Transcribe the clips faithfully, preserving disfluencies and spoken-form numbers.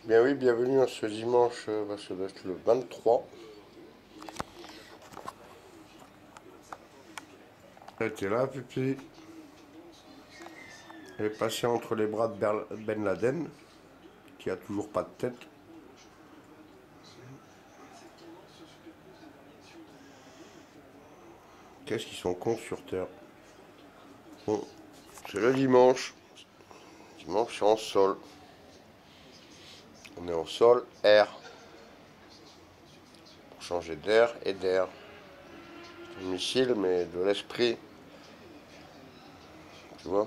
Bien oui, bienvenue à ce dimanche, euh, bah, ça doit être le vingt-trois. Elle était là, Pupi. Elle est passée entre les bras de Ber- Ben Laden, qui a toujours pas de tête. Qu'est-ce qu'ils sont cons sur Terre. Bon, c'est le dimanche. Dimanche, c'est en sol. On est en sol, air. Pour changer d'air et d'air. C'est un missile, mais de l'esprit. Tu vois.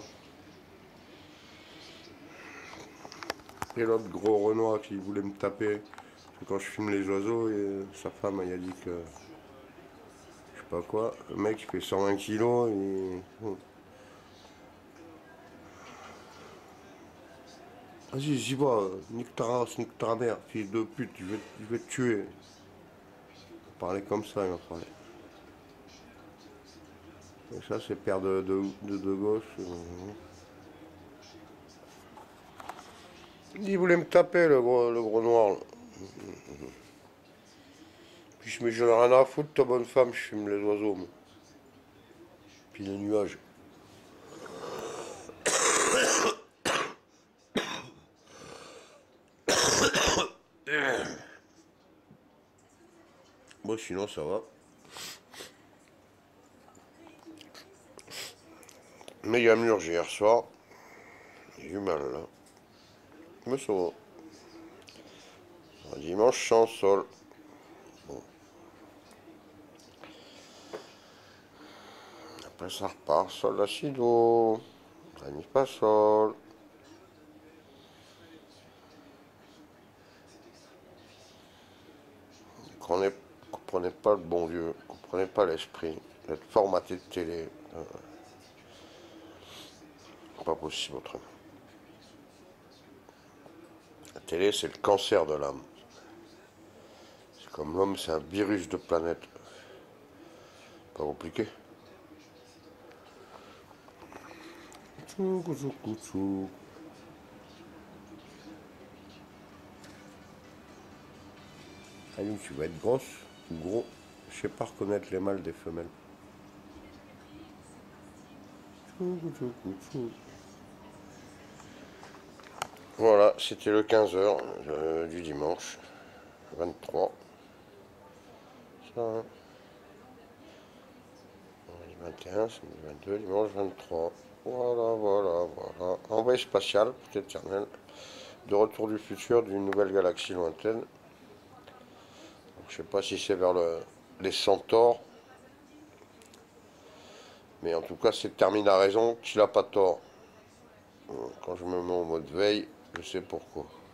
Et l'autre gros Renoir qui voulait me taper. Parce que quand je filme les oiseaux, et sa femme elle a dit que. Je sais pas quoi. Le mec il fait cent vingt kilos et. Vas-y, j'y vais, nique ta race, nique ta mère, fille de pute, je vais, je vais te tuer. Il parlait comme ça, il m'a parlé. Et ça, c'est père de, de, de, de gauche. Il voulait me taper, le gros, le gros noir. Là. Puis je me j'en ai rien à foutre, ta bonne femme, je fume les oiseaux. Moi. Puis les nuages. Moi, sinon, ça va. Mais il y a mur hier soir. J'ai eu mal là. Mais ça va. Un dimanche sans sol. Bon. Après ça repart. Sol d'acido. Ça n'est pas sol. Comprenez, comprenez pas le bon Dieu. Comprenez pas l'esprit. D'être formaté de télé. Euh, pas possible autrement. La télé, c'est le cancer de l'âme. C'est comme l'homme, c'est un virus de planète. Pas compliqué. Allez, tu vas être grosse ou gros. Je sais pas reconnaître les mâles des femelles. Voilà, c'était le quinze heures euh, du dimanche vingt-trois. Ça, hein. vingt et un, samedi vingt-deux, dimanche vingt-trois. Voilà, voilà, voilà. Envoyé spatial, éternel. De retour du futur d'une nouvelle galaxie lointaine. Je sais pas si c'est vers le, les centaures. Mais en tout cas, c'est Termine a raison qu'il a pas tort. Quand je me mets en mode veille, je sais pourquoi.